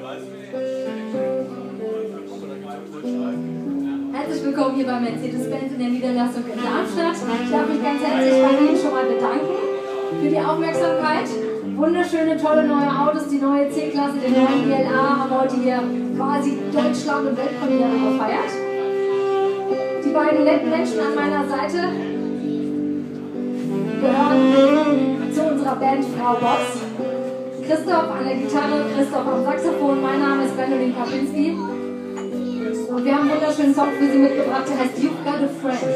Herzlich willkommen hier bei Mercedes-Benz in der Niederlassung in Darmstadt. Ich darf mich ganz herzlich bei Ihnen schon mal bedanken für die Aufmerksamkeit. Wunderschöne, tolle neue Autos, die neue C-Klasse, den neuen ILA haben heute hier quasi Deutschland und Weltpremiere gefeiert. Die beiden netten Menschen an meiner Seite gehören zu unserer Band Frau Boss. Christoph an der Gitarre, Christoph am Saxophon, mein Name ist Gwendolyn Kapinski. Und wir haben einen wunderschönen Song für Sie mitgebracht, der heißt You've Got a Friend.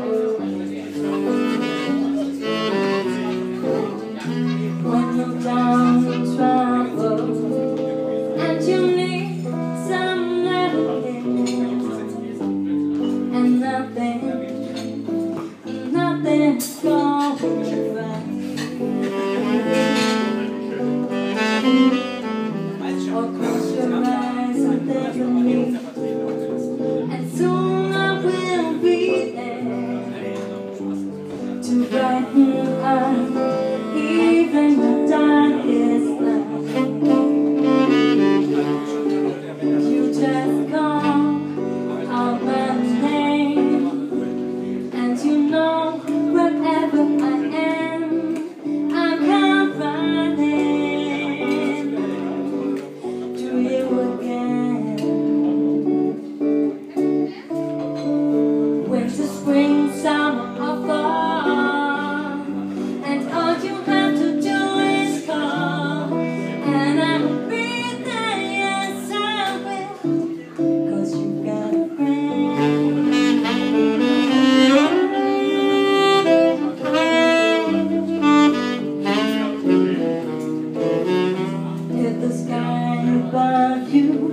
When you're down in trouble and you need some melody and nothing's going right. Or close your eyes and think of me, and soon I will be there to brighten up even the darkest night. You just call out my name, and you know wherever I am, I come running to you again. Winter, spring, summer, or fall, and all you have to do is call, and I'll be there, yes I will, 'cause you got a friend. If the sky above you